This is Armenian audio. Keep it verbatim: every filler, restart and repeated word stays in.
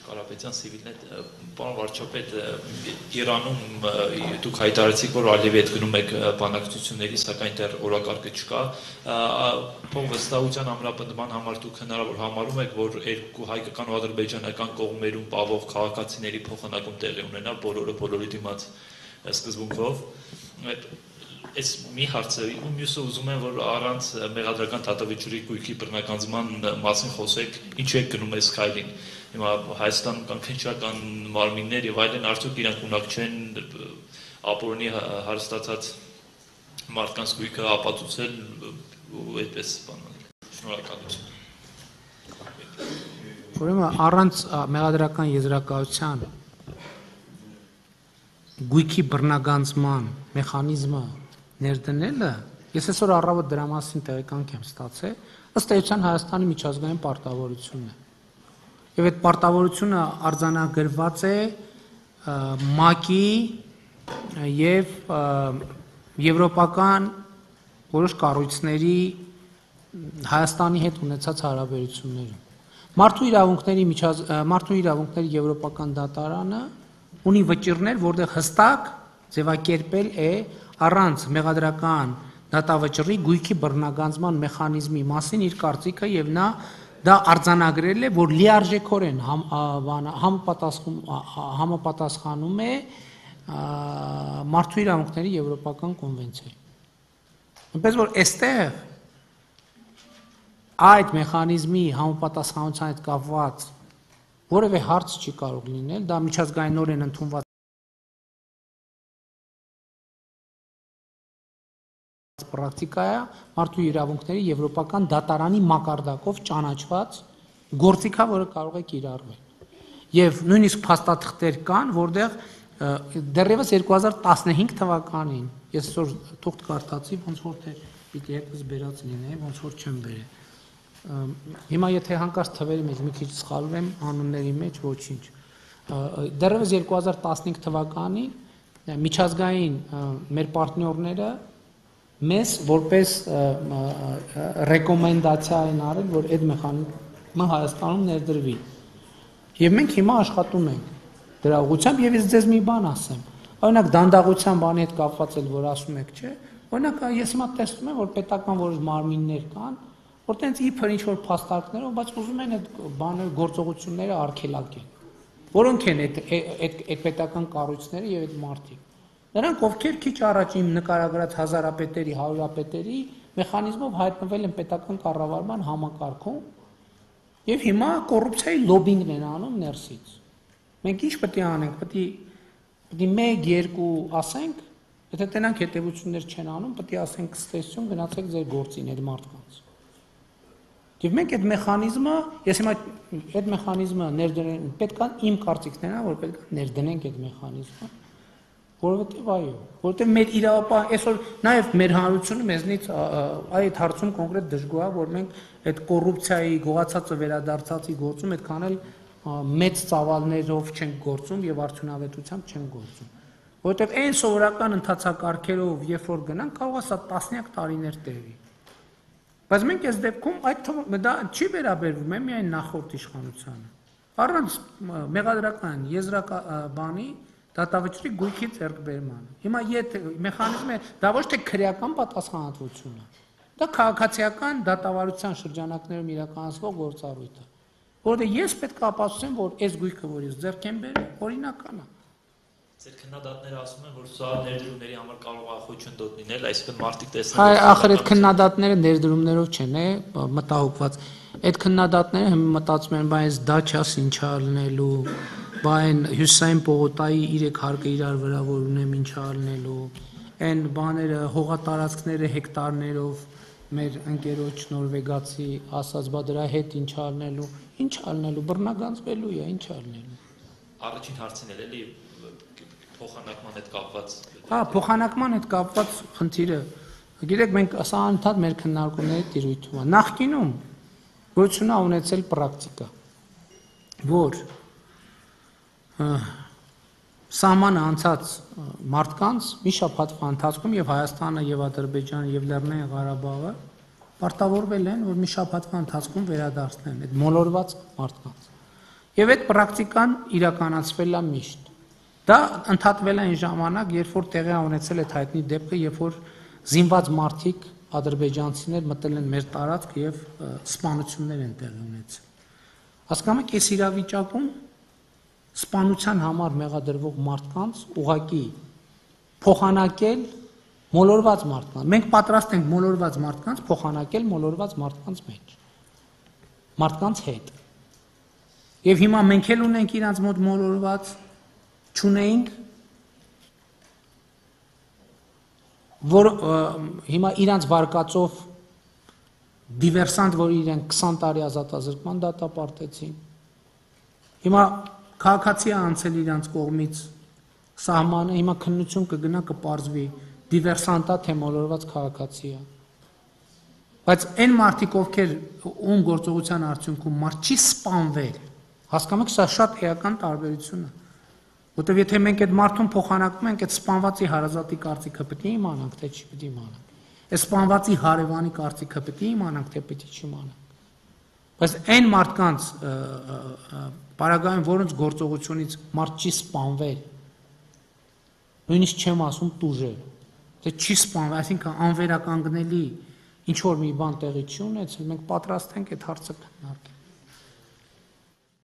Կարապետյան Սիվիլնետ, պարոն վարչապետ, Իրանում դուք հայտարարեցիք, որ Ալիևի հետ գնում եք բանակցությունների, սակայն դեռ օրակարգը չկա։ Փող վստահության ամրապնդման համար դուք հնարավոր համարում եք, որ երկու հայկական ու ադրբեջանական կողմերում պահվող քաղաքացիների փոխանակում տեղի ունենա բոլորը բոլորի դիմաց սկզբունքով։ Այս մի հարցը, ու մյուսը ուզում եմ, որ առանց մեղադրական դատավճիռի գույքի բռնականցման մասին խոսեք, ինչու եք գնում այս քայլին։ Հիմա Հայաստանում կան քննչական մարմիններ եւ այլն, արդյոք իրանք ունակ չեն ապօրինի հարստացած մարդկանց գույքը ապացուցել ու այդպես բանել։ Շնորհակալություն։ Ուրեմն առանց մեղադրական եզրակացության գույքի բռնականցման մեխանիզմը ներդնելը, ես այսօր առավոտ դրա մասին տեղեկանք եմ ստացել, ըստ էության Հայաստանի միջազգային պարտավորությունն է։ Եվ այդ պարտավորությունը արձանագրված է ՄԱԿ-ի եւ եվրոպական որոշ կառույցների Հայաստանի հետ ունեցած հարաբերություններում։ Մարդու իրավունքների մարդու իրավունքների եվրոպական դատարանը ունի վճիռներ, որտեղ հստակ ձևակերպել է առանց մեղադրական դատավճռի գույքի բռնականցման մեխանիզմի մասին իր կարծիքը եւ նա դա արձանագրել է, որ լիարժեքորեն համապատասխանում է մարդու իրավունքների եվրոպական կոնվենցիային։ Այնպես որ այստեղ այդ մեխանիզմի համապատասխանության հետ կապված որևէ հարց չի կարող լինել, դա միջազգայինորեն ընդունված պրակտիկա է, մարդու իրավունքների եվրոպական դատարանի մակարդակով ճանաչված գործիքա, որը կարող է կիրառվել։ Եվ նույնիսկ փաստաթղթեր կան, որտեղ դեռևս երկու հազար տասնհինգ թվականին, ես այսօր թուղթ կարդացի, ոնց որ թե պիտի հետս բերած լինեի, ոնց որ չեմ բերել։ Հիմա եթե հանկարծ թվերի մեջ մի քիչ սխալվեմ անունների մեջ, ոչինչ։ Դեռևս երկու հազար տասնհինգ թվականին միջազգային մեր պարտներները մեզ որպես ռեկոմենդացիա են արել, որ այդ մեխանիզմը Հայաստանում ներդրվի։ Եվ մենք հիմա աշխատում ենք դրա ուղղությամբ եւ ես ձեզ մի բան ասեմ։ Օրինակ դանդաղության բանի հետ կապված էլ որ ասում եք, չէ՞։ Օրինակ ես հիմա տեսնում եմ, որ պետական որոշ մարմիններ կան, որ տենց իբր ինչ որ փաստարկներով, բայց ուզում են այդ բաները գործողությունները արգելակեն։ Որոնք են այդ այդ պետական կառույցները եւ այդ մարդիկ։ Նրանք ովքեր քիչ առաջ իմ նկարագրած հազարապետերի, հարյուրապետերի մեխանիզմով հայտնվել են պետական կառավարման համակարգում եւ հիմա կոռուպցիայի լոբինգն են անում ներսից։ Մենք ինչ պետք է անենք, պետք է պետք է մեկ, երկու ասենք, եթե տենանք հետևություններ չեն անում, պետք է ասենք ստեսություն գնացեք ձեր գործին այդ մարդկանց։ Եվ մենք այդ մեխանիզմը, ես հիմա այդ մեխանիզմը ներդրեն, պետք է իմ կարծիքն է, որ պետք է ներդնենք այդ մեխանիզմը։ Որովհետև այո, որովհետև մեր իրավապահ այսօր նաև մեր հանրությունը մեզնից այդ հարցում կոնկրետ դժգոհ է, որ մենք այդ կոռուպցիայի գողացածը վերադարձածի գործում այդքան էլ մեծ ծավալներով չենք գործում եւ արդյունավետությամբ չենք գործում։ Որովհետև այն սովորական ընթացակարգերով, երբ որ գնանք, կարող է սա տասնյակ տարիներ տևի։ Բայց մենք այս դեպքում այդ դա չի վերաբերվում է միայն նախորդ իշխանությանը։ Առանց մեղադրական եզրականի դատավճռի գույքի ձեռքբերմանը։ Հիմա եթե մեխանիզմը դա ոչ թե քրեական պատասխանատվություն է, դա քաղաքացիական դատավարության շրջանակներում իրականացվող գործառույթ է, որովհետև ես պետք է ապացուցեմ, որ այս գույքը, որ ես ձեռք եմ բերել, օրինական է։ Ձեր քննադատները ասում են, որ սա ներդրումների համար կարող է խոչընդոտ լինել, այսինքն մարդիկ տեսնեն։ Այ ախր այդ քննադատները ներդրումներով չեն, է մտահոգված։ Այդ քննադատները մտածում են, բայց դա չաս ինչա լինելու, բայն Հյուսիսային պողոտայի երեք հարկը իրար վրա որ ունեմ ինչա լինելու, այն բաները հողատարածքները հեկտարներով մեր ընկերոջ նորվեգացի ասած, բա դրա հետ ինչա լինելու, ինչա լինելու, բռնականցվելու է, ինչա լինելու։ Առաջին հարցին էլ էլի փոխանակման հետ կապված։ Հա, փոխանակման հետ կապված խնդիրը, գիտեք, մենք սա անընդհատ մեր քննարկումների տիրույթում է։ Նախկինում գոյություն է ունեցել պրակտիկա, որ սահմանը անցած մարդկանց մի շաբաթվա ընթացքում եւ Հայաստանը եւ Ադրբեջանը եւ Լեռնային Ղարաբաղը պարտավորվել են, որ մի շաբաթվա ընթացքում վերադարձնեն այդ մոլորված մարդկանց։ Եվ այդ պրակտիկան իրականացվել է միշտ։ Դա ընդհատվել է այն ժամանակ, երբ որ տեղի ունեցել այդ հայտնի դեպքը, երբ որ զինված մարդիկ ադրբեջանցիներ մտել են մեր տարածք եւ սպանություններ են տեղի ունեցել։ Հասկանում եք, այս իրավիճակում սպանության համար մեղադրվող մարդկանց ուղակի փոխանակել մոլորված մարդկանց։ Մենք պատրաստ ենք մոլորված մարդկանց փոխանակել մոլորված մարդկանց մեջ։ Մարդկանց հետ։ Եվ հիմա մենք էլ ունենք իրանց մոտ մոլորված, չունեինք, որ հիմա իրանց վարկածով դիվերսանտ, որ իրենք քսան տարի ազատազրկման դատապարտեցին։ Հիմա քաղաքացի է անցել իրանց կողմից սահմանը, հիմա քննություն կգնա կպարզվի դիվերսանտա թե մոլորված քաղաքացի է։ Բայց այն մարդիկ, ովքեր ում գործողության արդյունքում մարդ չի սպանվել, հասկանում եք, սա շատ էական տարբերություն է։ Որտեւ եթե մենք այդ մարդուն փոխանակում ենք, այդ սպանվածի հարազատի կարծիքը պետք է իմանանք, թե չի պետք է իմանանք։ Այս սպանվածի հարևանի կարծիքը պետք է իմանանք, թե պետք է չիմանանք։ Բայց այն մարդկանց պարագայում, որոնց գործողությունից մարդ չի սպանվել, նույնիսկ չեմ ասում տուժել, թե չի սպանվել, այսինքն անվերականգնելի ինչ որ մի բան տեղի չի ունեցել, մենք պատրաստ ենք այդ հարցը քննարկել։